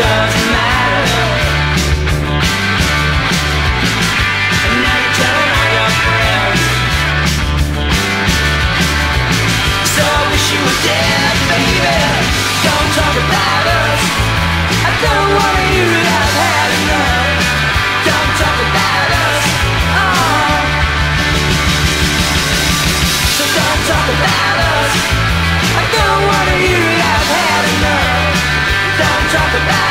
doesn't matter. And now you're telling all your friends. So I wish you were dead, baby. Don't talk about us. I don't want you to have had enough. Don't talk about us. Oh. So don't talk about us. I don't want you to have had enough. Don't talk about